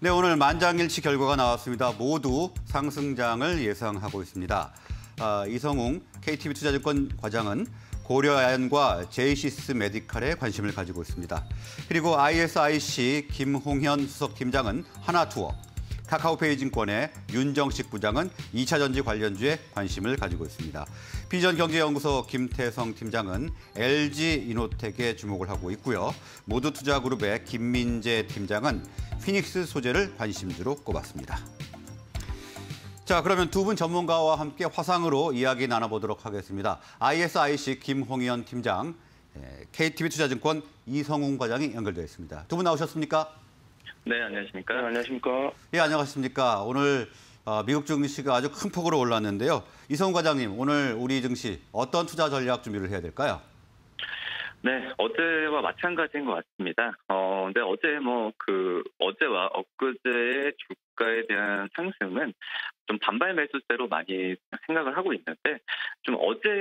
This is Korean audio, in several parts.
네, 오늘 만장일치 결과가 나왔습니다. 모두 상승장을 예상하고 있습니다. 이성웅 KTB투자증권 과장은 고려아연과 제이시스 메디칼에 관심을 가지고 있습니다. 그리고 ISIC 김홍현 수석팀장은 하나투어, 카카오페이증권의 윤정식 부장은 2차전지 관련주에 관심을 가지고 있습니다. 비전경제연구소 김태성 팀장은 LG이노텍에 주목을 하고 있고요. 모두투자그룹의 김민재 팀장은 피닉스 소재를 관심주로 꼽았습니다. 자, 그러면 두 분 전문가와 함께 화상으로 이야기 나눠보도록 하겠습니다. ISIC 김홍현 팀장, KTB투자증권 이성웅 과장이 연결되어 있습니다. 두 분 나오셨습니까? 네, 안녕하십니까? 네, 안녕하십니까? 예, 안녕하십니까? 오늘 미국 증시가 아주 큰 폭으로 올랐는데요. 이성웅 과장님, 오늘 우리 증시 어떤 투자 전략 준비를 해야 될까요? 네, 어제와 마찬가지인 것 같습니다. 근데 어제와 엊그제의 주가에 대한 상승은 좀 반발 매수세로 많이 생각을 하고 있는데, 좀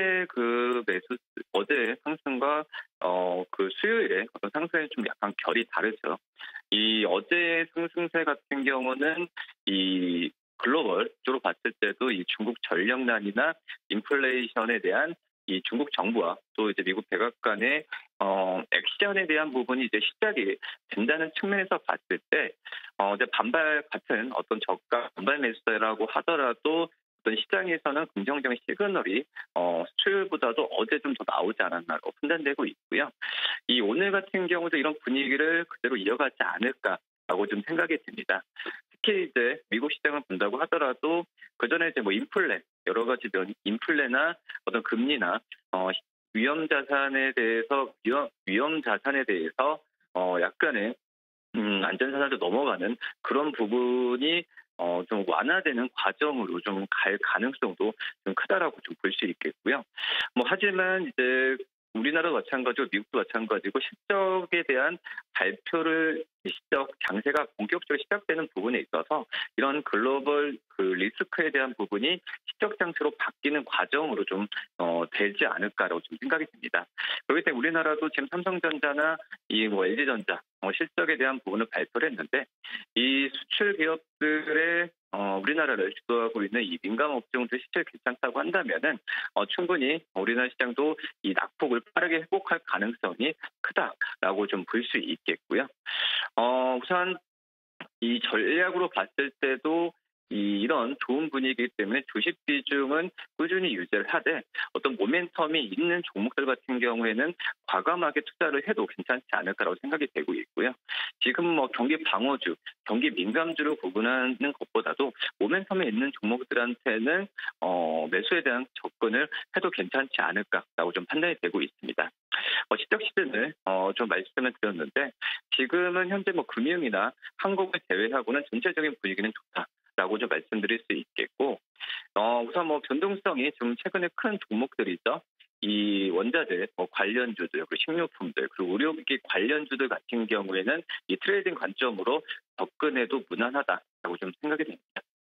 어제의 상승과 그 수요일에 어떤 상승이 좀 약간 결이 다르죠. 이 어제의 상승세 같은 경우는 이 글로벌 쪽으로 봤을 때도 이 중국 전력난이나 인플레이션에 대한 이 중국 정부와 또 이제 미국 백악관의 액션에 대한 부분이 이제 시작이 된다는 측면에서 봤을 때 이제 반발 같은 어떤 저가 반발 매수세라고 하더라도 어떤 시장에서는 긍정적인 시그널이 수요일보다도 어제 좀 더 나오지 않았나로 판단되고 있고요. 이 오늘 같은 경우도 이런 분위기를 그대로 이어가지 않을까라고 좀 생각이 듭니다. 특히 이제 미국 시장을 본다고 하더라도 그 전에 이제 여러 가지 인플레나 어떤 금리나 위험 자산에 대해서 약간의 안전자산으로 넘어가는 그런 부분이 좀 완화되는 과정으로 좀 갈 가능성도 좀 크다라고 좀 볼 수 있겠고요. 하지만 이제 우리나라도 마찬가지고 미국도 마찬가지고 실적에 대한 실적 장세가 본격적으로 시작되는 부분에 있어서 이런 글로벌 그 리스크에 대한 부분이 실적 장세로 바뀌는 과정으로 좀 되지 않을까라고 좀 생각이 듭니다. 그렇기 때문에 우리나라도 지금 삼성전자나 LG전자 실적에 대한 부분을 발표를 했는데, 이 수출 기업들의 우리나라를 주도하고 있는 이 민감 업종들 실적 괜찮다고 한다면은 충분히 우리나라 시장도 이 낙폭을 빠르게 회복할 가능성이 크다라고 좀 볼 수 있겠고요. 우선 이 전략으로 봤을 때도 이런 좋은 분위기이기 때문에 주식 비중은 꾸준히 유지를 하되 어떤 모멘텀이 있는 종목들 같은 경우에는 과감하게 투자를 해도 괜찮지 않을까라고 생각이 되고 있고요. 지금 경기 방어주, 경기 민감주로 구분하는 것보다도 모멘텀에 있는 종목들한테는 매수에 대한 접근을 해도 괜찮지 않을까라고 좀 판단이 되고 있습니다. 시적 시즌을 좀 말씀을 드렸는데, 지금은 현재 금융이나 항공을 제외하고는 전체적인 분위기는 좋다라고 좀 말씀드릴 수 있겠고, 우선 변동성이 좀 최근에 큰 종목들이죠. 이 원자재 관련주들, 그리고 식료품들, 그리고 의료기기 관련주들 같은 경우에는 이 트레이딩 관점으로 접근해도 무난하다라고 좀 생각이 됩니다.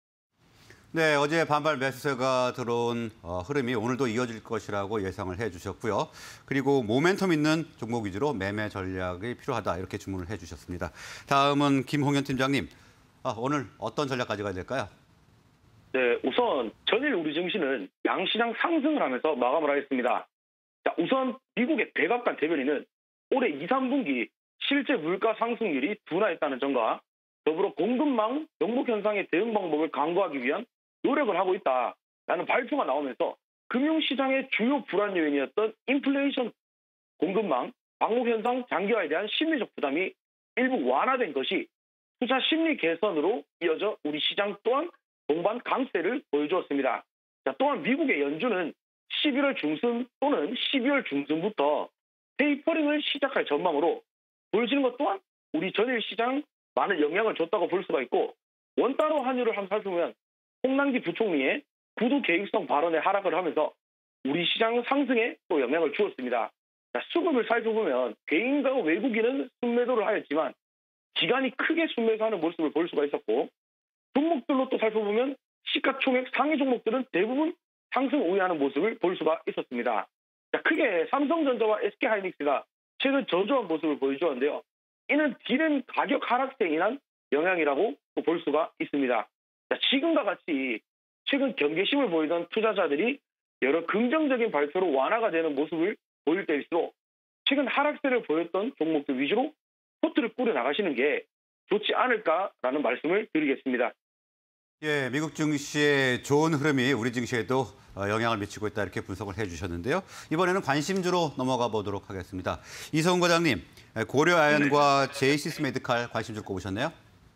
네, 어제 반발 매수세가 들어온 흐름이 오늘도 이어질 것이라고 예상을 해주셨고요. 그리고 모멘텀 있는 종목 위주로 매매 전략이 필요하다, 이렇게 주문을 해주셨습니다. 다음은 김홍현 팀장님, 오늘 어떤 전략 가져가야 될까요? 네, 우선 전일 우리 증시는 양시장 상승을 하면서 마감을 하겠습니다. 자, 우선 미국의 백악관 대변인은 올해 2, 3분기 실제 물가 상승률이 둔화했다는 점과 더불어 공급망 영복 현상의 대응 방법을 강구하기 위한 노력을 하고 있다라는 발표가 나오면서 금융시장의 주요 불안 요인이었던 인플레이션, 공급망, 방목 현상 장기화에 대한 심리적 부담이 일부 완화된 것이 투자 심리 개선으로 이어져 우리 시장 또한 동반 강세를 보여주었습니다. 자, 또한 미국의 연준은 11월 중순 또는 12월 중순부터 테이퍼링을 시작할 전망으로 보여지는 것 또한 우리 전일 시장 많은 영향을 줬다고 볼 수가 있고, 원달러 환율을 한번 살펴보면 홍남기 부총리의 구두 계획성 발언에 하락을 하면서 우리 시장 상승에 또 영향을 주었습니다. 자, 수급을 살펴보면 개인과 외국인은 순매도를 하였지만 기관이 크게 순매수하는 모습을 볼 수가 있었고, 종목들로 또 살펴보면 시가총액 상위 종목들은 대부분 상승 우위하는 모습을 볼 수가 있었습니다. 자, 크게 삼성전자와 SK하이닉스가 최근 저조한 모습을 보여주었는데요. 이는 디램 가격 하락세에 인한 영향이라고 또 볼 수가 있습니다. 자, 지금과 같이 최근 경계심을 보이던 투자자들이 여러 긍정적인 발표로 완화가 되는 모습을 보일 때일수록 최근 하락세를 보였던 종목들 위주로 포트를 꾸려 나가시는 게 좋지 않을까라는 말씀을 드리겠습니다. 예, 미국 증시의 좋은 흐름이 우리 증시에도 영향을 미치고 있다 이렇게 분석을 해주셨는데요. 이번에는 관심주로 넘어가 보도록 하겠습니다. 이성훈 과장님, 고려아연과 제이시스 메디칼 관심주로 꼽으셨네요.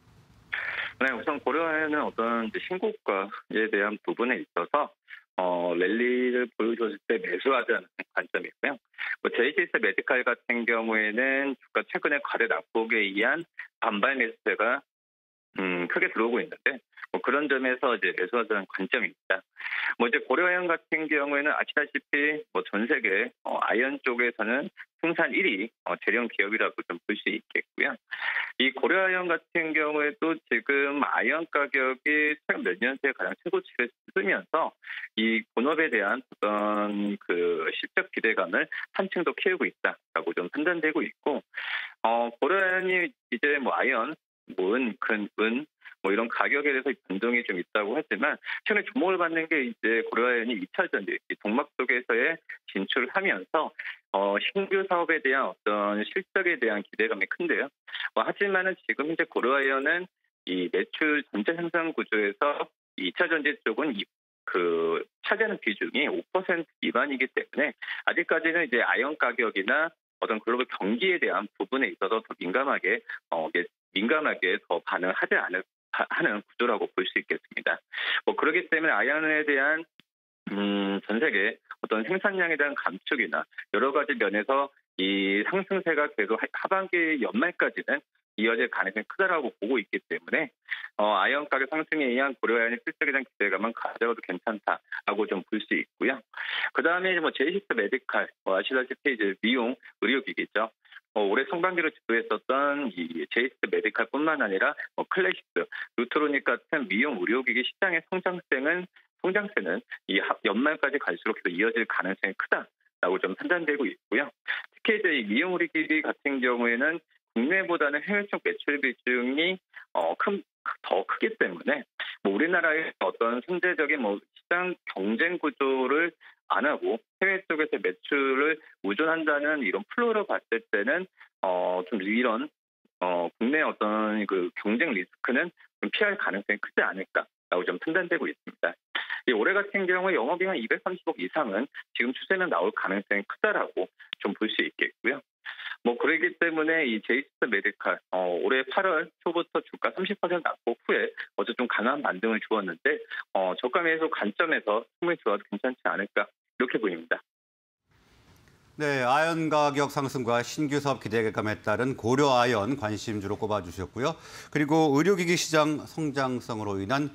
네, 우선 고려아연은 어떤 신고가에 대한 부분에 있어서 랠리를 보여줬을 때 매수하자는 관점이고요. 제이시스 메디칼 같은 경우에는 주가 최근에 거래 낙폭에 의한 반발 매수세가 크게 들어오고 있는데 그런 점에서 이제 매수하자는 관점입니다. 이제 고려아연 같은 경우에는 아시다시피 전 세계 아연 쪽에서는 생산 1위 대령 기업이라고 좀 볼 수 있겠고요. 이 고려아연 같은 경우에도 지금 아연 가격이 최근 몇 년 새에 가장 최고치를 쓰면서 이 본업에 대한 어떤 그 실적 기대감을 한층 더 키우고 있다라고 좀 판단되고 있고, 고려아연이 이제 아연, 은, 이런 가격에 대해서 변동이 좀 있다고 하지만 최근에 주목을 받는 게 이제 고려아연이 2차 전지, 동막 속에서의 진출을 하면서 신규 사업에 대한 어떤 실적에 대한 기대감이 큰데요. 하지만은 지금 현재 고려아연은 이 매출 전체 생산 구조에서 2차 전지 쪽은 차지하는 비중이 5% 미만이기 때문에 아직까지는 이제 아연 가격이나 어떤 글로벌 경기에 대한 부분에 있어서 더 민감하게 더 반응하지 하는 구조라고 볼 수 있겠습니다. 그렇기 때문에 아연에 대한 전 세계 어떤 생산량에 대한 감축이나 여러 가지 면에서 이 상승세가 계속 하반기 연말까지는 이어질 가능성이 크다라고 보고 있기 때문에 아연 가격 상승에 의한 고려아연의 실적에 대한 기대감은 가져가도 괜찮다라고 좀 볼 수 있고요. 그 다음에 제이시스 메디칼 아시다시피 이제 미용 의료기기죠. 올해 상반기로 지도했었던 이 제이시스 메디칼뿐만 아니라 클래식스, 루트로닉 같은 미용 의료기기 시장의 성장세는 이 연말까지 갈수록 계속 이어질 가능성이 크다라고 좀 판단되고 있고요. 특히 이제 이 미용 의료기기 같은 경우에는 국내보다는 해외 쪽 매출 비중이 더 크기 때문에 우리나라의 어떤 선제적인 시장 경쟁 구조를 안 하고 해외 쪽에서 매출을 의존한다는 이런 플로우로 봤을 때는 좀 이런 국내 어떤 그 경쟁 리스크는 좀 피할 가능성이 크지 않을까라고 좀 판단되고 있습니다. 올해 같은 경우에 영업이익 한 230억 이상은 지금 추세는 나올 가능성이 크다라고 좀 볼 수 있겠고요. 그러기 때문에 이 제이시스 메디칼 올해 8월 초부터 주가 30% 낙폭 후에 어제 좀 강한 반등을 주었는데 저가 매수 관점에서 충분히 좋아도 괜찮지 않을까 이렇게 보입니다. 네, 아연 가격 상승과 신규 사업 기대감에 따른 고려아연 관심주로 꼽아주셨고요. 그리고 의료기기 시장 성장성으로 인한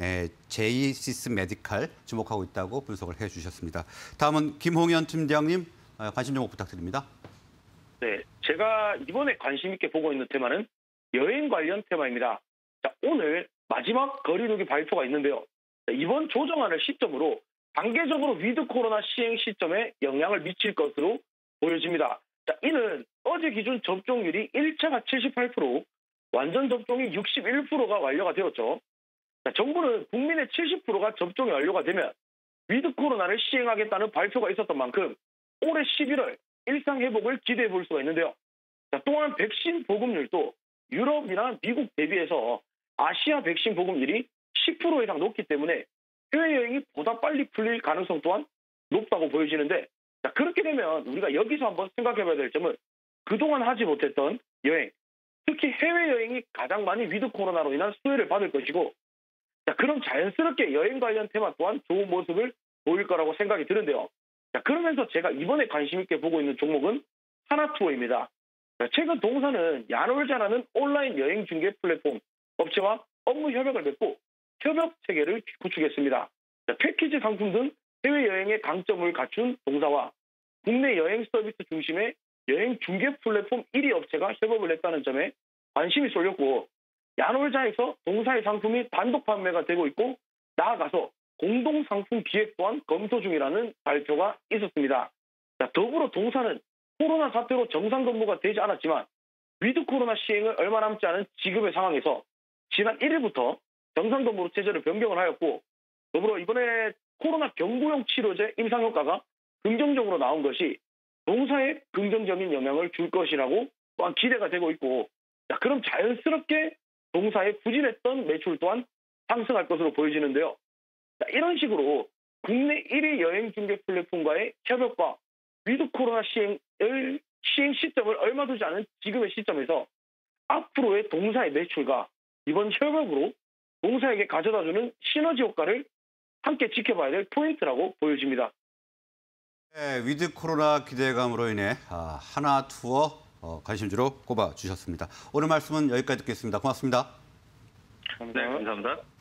제이시스 메디칼 주목하고 있다고 분석을 해주셨습니다. 다음은 김홍현 팀장님 관심 종목 부탁드립니다. 네, 제가 이번에 관심 있게 보고 있는 테마는 여행 관련 테마입니다. 자, 오늘 마지막 거리두기 발표가 있는데요. 이번 조정안을 시점으로 단계적으로 위드 코로나 시행 시점에 영향을 미칠 것으로 보여집니다. 자, 이는 어제 기준 접종률이 1차가 78%, 완전 접종이 61%가 완료가 되었죠. 자, 정부는 국민의 70%가 접종이 완료가 되면 위드 코로나를 시행하겠다는 발표가 있었던 만큼 올해 11월 일상 회복을 기대해 볼 수가 있는데요. 자, 또한 백신 보급률도 유럽이나 미국 대비해서 아시아 백신 보급률이 10% 이상 높기 때문에 해외여행이 보다 빨리 풀릴 가능성 또한 높다고 보여지는데, 자, 그렇게 되면 우리가 여기서 한번 생각해 봐야 될 점은 그동안 하지 못했던 여행, 특히 해외여행이 가장 많이 위드 코로나로 인한 수혜를 받을 것이고, 자, 그럼 자연스럽게 여행 관련 테마 또한 좋은 모습을 보일 거라고 생각이 드는데요. 자, 그러면서 제가 이번에 관심 있게 보고 있는 종목은 하나투어입니다. 자, 최근 동사는 야놀자라는 온라인 여행 중개 플랫폼 업체와 업무 협약을 맺고 협업 체계를 구축했습니다. 자, 패키지 상품 등 해외여행의 강점을 갖춘 동사와 국내 여행 서비스 중심의 여행 중개 플랫폼 1위 업체가 협업을 했다는 점에 관심이 쏠렸고, 야놀자에서 동사의 상품이 단독 판매가 되고 있고 나아가서 공동 상품 기획 또한 검토 중이라는 발표가 있었습니다. 자, 더불어 동사는 코로나 사태로 정상 근무가 되지 않았지만 위드 코로나 시행을 얼마 남지 않은 지금의 상황에서 지난 1일부터 정상근무 체제를 변경을 하였고 더불어 이번에 코로나 경구용 치료제 임상 효과가 긍정적으로 나온 것이 농사에 긍정적인 영향을 줄 것이라고 또한 기대가 되고 있고 그럼 자연스럽게 농사에 부진했던 매출 또한 상승할 것으로 보여지는데요. 이런 식으로 국내 1위 여행 중개 플랫폼과의 협업과 위드 코로나 시행 시점을 얼마 두지 않은 지금의 시점에서 앞으로의 동사의 매출과 이번 협업으로 농사에게 가져다주는 시너지 효과를 함께 지켜봐야 될 포인트라고 보여집니다. 네, 위드 코로나 기대감으로 인해 하나 투어 관심주로 꼽아주셨습니다. 오늘 말씀은 여기까지 듣겠습니다. 고맙습니다. 네, 감사합니다.